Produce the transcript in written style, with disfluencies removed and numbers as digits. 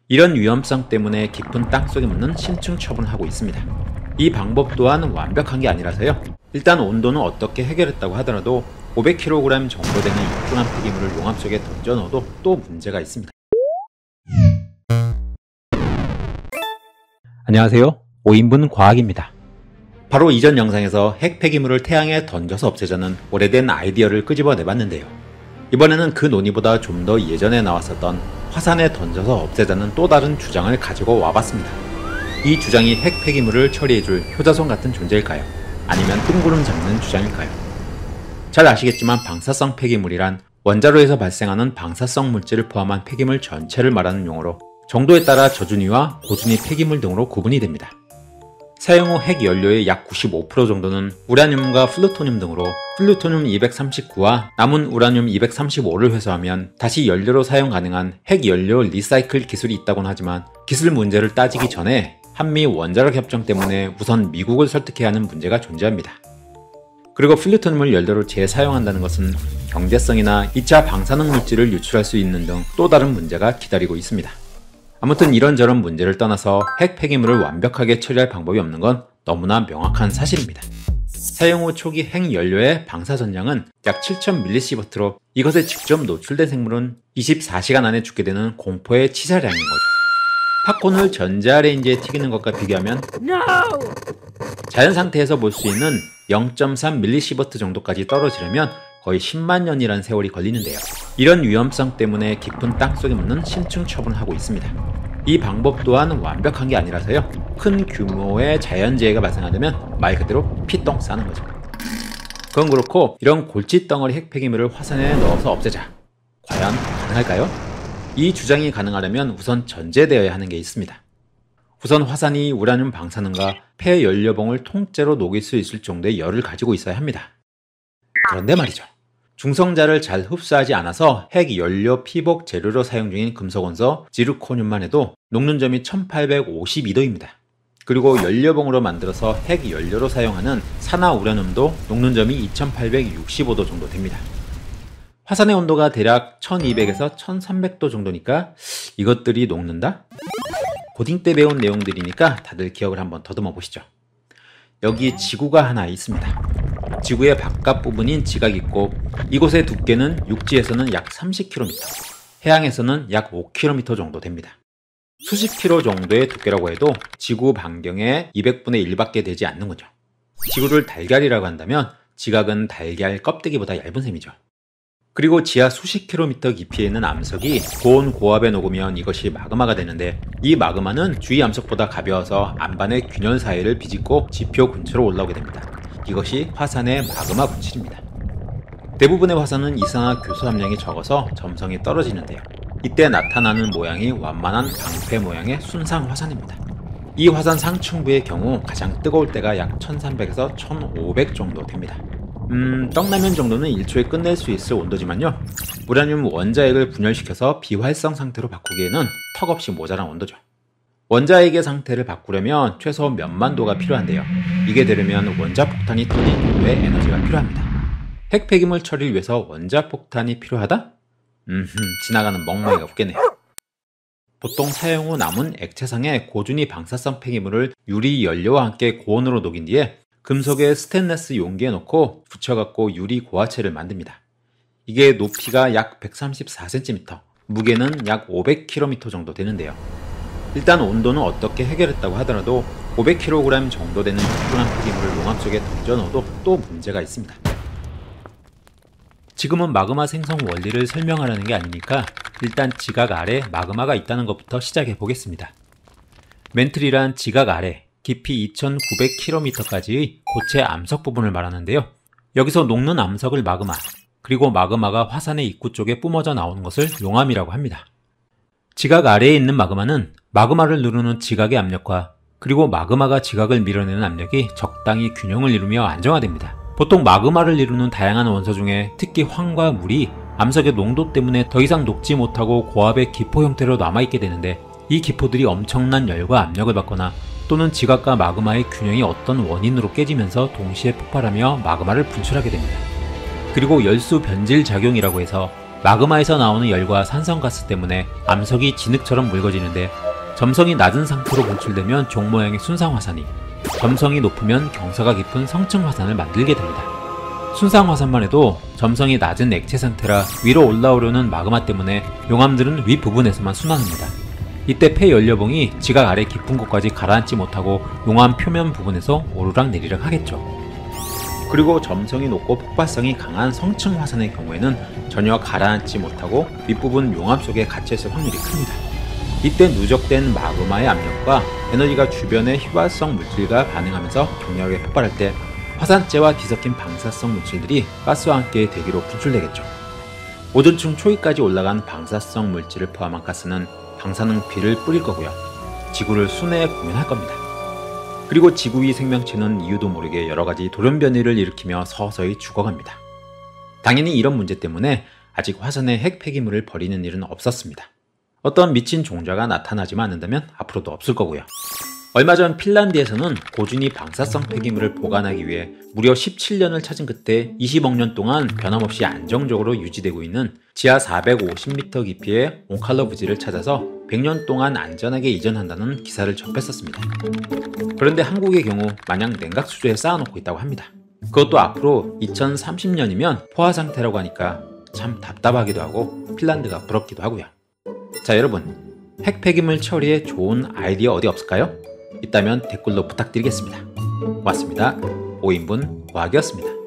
이런 위험성 때문에 깊은 땅속에 묻는 심층 처분을 하고 있습니다. 이 방법 또한 완벽한 게 아니라서요. 일단 온도는 어떻게 해결했다고 하더라도 500kg 정도 되는 육중한 폐기물을 용암 속에 던져 넣어도 또 문제가 있습니다. 안녕하세요. 5인분 과학입니다. 바로 이전 영상에서 핵 폐기물을 태양에 던져서 없애자는 오래된 아이디어를 끄집어내봤는데요. 이번에는 그 논의보다 좀 더 예전에 나왔었던 화산에 던져서 없애자는 또 다른 주장을 가지고 와봤습니다. 이 주장이 핵 폐기물을 처리해줄 효자손 같은 존재일까요? 아니면 뜬구름 잡는 주장일까요? 잘 아시겠지만 방사성 폐기물이란 원자로에서 발생하는 방사성 물질을 포함한 폐기물 전체를 말하는 용어로 정도에 따라 저준위와 고준위 폐기물 등으로 구분이 됩니다. 사용 후 핵 연료의 약 95% 정도는 우라늄과 플루토늄 등으로 플루토늄 239와 남은 우라늄 235를 회수하면 다시 연료로 사용 가능한 핵 연료 리사이클 기술이 있다고는 하지만 기술 문제를 따지기 전에 한미 원자력 협정 때문에 우선 미국을 설득해야 하는 문제가 존재합니다. 그리고 플루토늄을 연료로 재사용한다는 것은 경제성이나 2차 방사능 물질을 유출할 수 있는 등 또 다른 문제가 기다리고 있습니다. 아무튼 이런저런 문제를 떠나서 핵 폐기물을 완벽하게 처리할 방법이 없는 건 너무나 명확한 사실입니다. 사용 후 초기 핵 연료의 방사 전량은 약 7000mS로 이것에 직접 노출된 생물은 24시간 안에 죽게 되는 공포의 치사량인 거죠. 팝콘을 전자레인지에 튀기는 것과 비교하면 자연 상태에서 볼 수 있는 0.3mS 정도까지 떨어지려면 거의 10만 년이라는 세월이 걸리는데요. 이런 위험성 때문에 깊은 땅속에 묻는 심층 처분을 하고 있습니다. 이 방법 또한 완벽한 게 아니라서요. 큰 규모의 자연재해가 발생하려면 말 그대로 피똥 싸는 거죠. 그건 그렇고 이런 골칫덩어리 핵 폐기물을 화산에 넣어서 없애자. 과연 가능할까요? 이 주장이 가능하려면 우선 전제되어야 하는 게 있습니다. 우선 화산이 우라늄 방사능과 폐연료봉을 통째로 녹일 수 있을 정도의 열을 가지고 있어야 합니다. 그런데 말이죠. 중성자를 잘 흡수하지 않아서 핵 연료 피복 재료로 사용 중인 금속 원소 지르코늄만 해도 녹는 점이 1852도입니다. 그리고 연료봉으로 만들어서 핵 연료로 사용하는 산화 우라늄도 녹는 점이 2865도 정도 됩니다. 화산의 온도가 대략 1200에서 1300도 정도니까 이것들이 녹는다? 고딩 때 배운 내용들이니까 다들 기억을 한번 더듬어 보시죠. 여기 지구가 하나 있습니다. 지구의 바깥 부분인 지각이 있고 이곳의 두께는 육지에서는 약 30km, 해양에서는 약 5km 정도 됩니다. 수십 킬로 정도의 두께라고 해도 지구 반경의 200분의 1밖에 되지 않는 거죠. 지구를 달걀이라고 한다면 지각은 달걀 껍데기보다 얇은 셈이죠. 그리고 지하 수십 킬로미터 깊이에 있는 암석이 고온 고압에 녹으면 이것이 마그마가 되는데 이 마그마는 주위 암석보다 가벼워서 안반의 균열 사이를 비집고 지표 근처로 올라오게 됩니다. 이것이 화산의 마그마 분출입니다. 대부분의 화산은 이산화 교수 함량이 적어서 점성이 떨어지는데요. 이때 나타나는 모양이 완만한 방패 모양의 순상 화산입니다. 이 화산 상층부의 경우 가장 뜨거울 때가 약 1300에서 1500 정도 됩니다. 떡라면 정도는 1초에 끝낼 수 있을 온도지만요. 우라늄 원자핵을 분열시켜서 비활성 상태로 바꾸기에는 턱없이 모자란 온도죠. 원자핵의 상태를 바꾸려면 최소 몇만 도가 필요한데요. 이게 되려면 원자폭탄이 터진 정도의 에너지가 필요합니다. 핵 폐기물 처리를 위해서 원자폭탄이 필요하다? 지나가는 멍멍이가 없겠네요. 보통 사용 후 남은 액체상의 고준위 방사성 폐기물을 유리 연료와 함께 고온으로 녹인 뒤에 금속의 스테인리스 용기에 넣고 붙여갖고 유리 고화체를 만듭니다. 이게 높이가 약 134cm, 무게는 약 500kg 정도 되는데요. 일단 온도는 어떻게 해결했다고 하더라도 500kg 정도 되는 육중한 폐기물을 용암 속에 던져 넣어도 또 문제가 있습니다. 지금은 마그마 생성 원리를 설명하려는 게 아니니까 일단 지각 아래 마그마가 있다는 것부터 시작해 보겠습니다. 멘틀이란 지각 아래 깊이 2900km까지의 고체 암석 부분을 말하는데요. 여기서 녹는 암석을 마그마, 그리고 마그마가 화산의 입구 쪽에 뿜어져 나오는 것을 용암이라고 합니다. 지각 아래에 있는 마그마는 마그마를 누르는 지각의 압력과 그리고 마그마가 지각을 밀어내는 압력이 적당히 균형을 이루며 안정화됩니다. 보통 마그마를 이루는 다양한 원소 중에 특히 황과 물이 암석의 농도 때문에 더 이상 녹지 못하고 고압의 기포 형태로 남아있게 되는데 이 기포들이 엄청난 열과 압력을 받거나 또는 지각과 마그마의 균형이 어떤 원인으로 깨지면서 동시에 폭발하며 마그마를 분출하게 됩니다. 그리고 열수 변질 작용이라고 해서 마그마에서 나오는 열과 산성가스 때문에 암석이 진흙처럼 묽어지는데 점성이 낮은 상태로 분출되면 종 모양의 순상화산이, 점성이 높으면 경사가 깊은 성층화산을 만들게 됩니다. 순상화산만 해도 점성이 낮은 액체 상태라 위로 올라오려는 마그마 때문에 용암들은 윗부분에서만 순환합니다. 이때 폐연료봉이 지각 아래 깊은 곳까지 가라앉지 못하고 용암 표면 부분에서 오르락 내리락 하겠죠. 그리고 점성이 높고 폭발성이 강한 성층 화산의 경우에는 전혀 가라앉지 못하고 윗부분 용암 속에 갇혀있을 확률이 큽니다. 이때 누적된 마그마의 압력과 에너지가 주변의 휘발성 물질과 반응하면서 격렬하게 폭발할 때 화산재와 뒤섞인 방사성 물질들이 가스와 함께 대기로 분출되겠죠. 오존층 초위까지 올라간 방사성 물질을 포함한 가스는 방사능 비를 뿌릴 거고요. 지구를 순회에 공연할 겁니다. 그리고 지구 위 생명체는 이유도 모르게 여러가지 돌연변이를 일으키며 서서히 죽어갑니다. 당연히 이런 문제 때문에 아직 화산에 핵 폐기물을 버리는 일은 없었습니다. 어떤 미친 종자가 나타나지만 않는다면 앞으로도 없을 거고요. 얼마 전 핀란드에서는 고준위 방사성 폐기물을 보관하기 위해 무려 17년을 찾은 끝에 20억 년 동안 변함없이 안정적으로 유지되고 있는 지하 450m 깊이의 온칼러 부지를 찾아서 100년 동안 안전하게 이전한다는 기사를 접했었습니다. 그런데 한국의 경우 마냥 냉각 수조에 쌓아놓고 있다고 합니다. 그것도 앞으로 2030년이면 포화 상태라고 하니까 참 답답하기도 하고 핀란드가 부럽기도 하고요. 자, 여러분, 핵 폐기물 처리에 좋은 아이디어 어디 없을까요? 있다면 댓글로 부탁드리겠습니다. 고맙습니다. 5인분 과학이었습니다.